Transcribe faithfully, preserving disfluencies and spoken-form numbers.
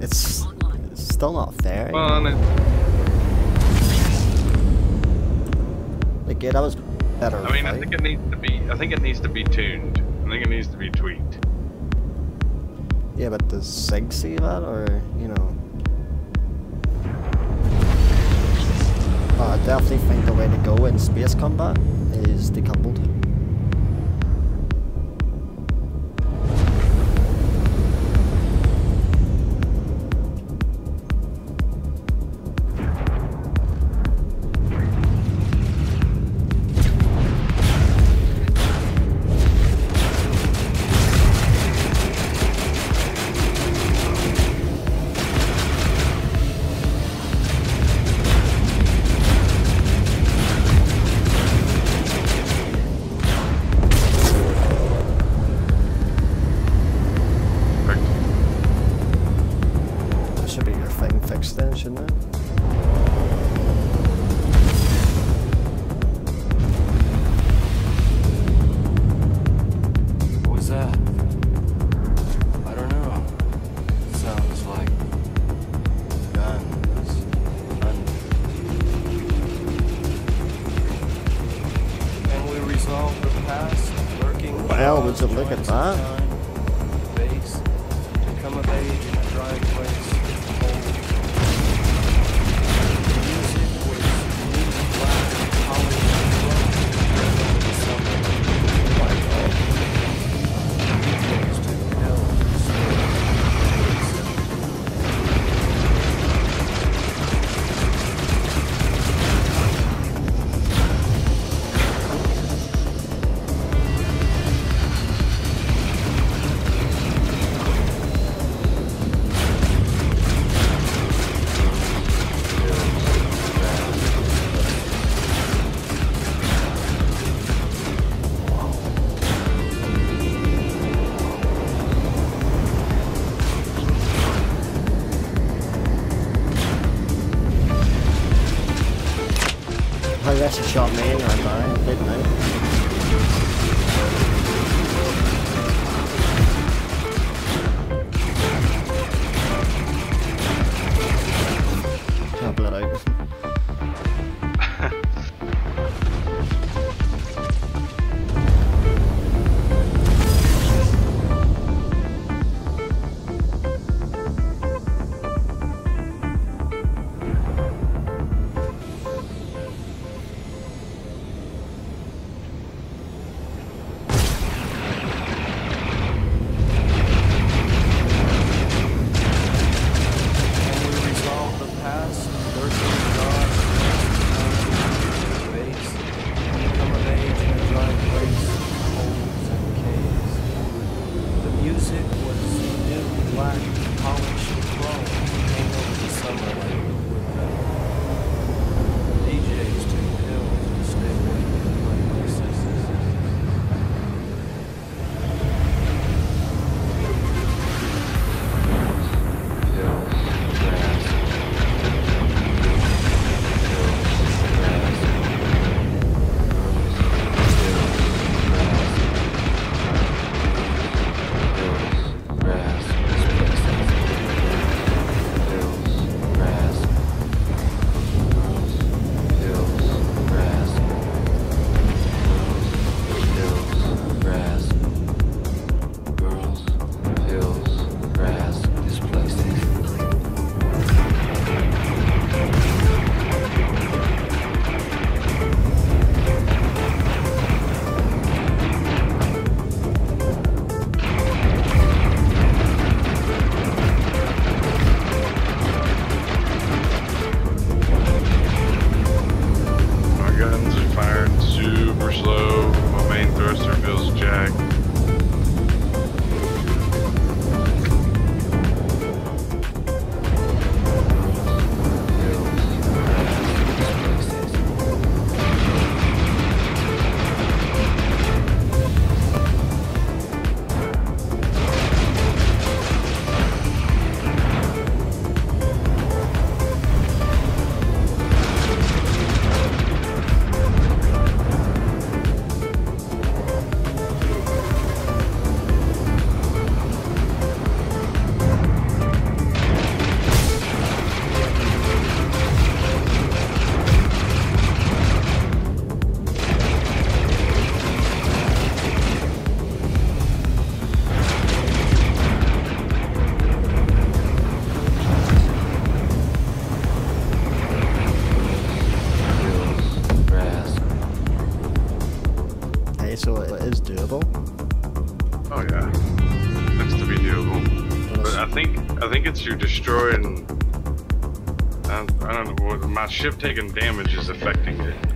it's, it's still not fair. Well, you know? Like, yeah, that was better. I mean, fight. I think it needs to be. I think it needs to be tuned. I think it needs to be tweaked. Yeah, but does Sig see that, or you know? Oh, I definitely think the way to go in space combat is decoupled. Then, shouldn't it? What was that? I don't know. It sounds like guns. Can we resolve the past? Lurking. Well, would you look at that? Base. Come of age in a dry place. I guess he shot me in right now, didn't I? Can't blood out. Okay, so it is doable. Oh yeah, it's to be doable. But I think I think it's you destroying. I, I don't know. My ship taking damage is affecting it.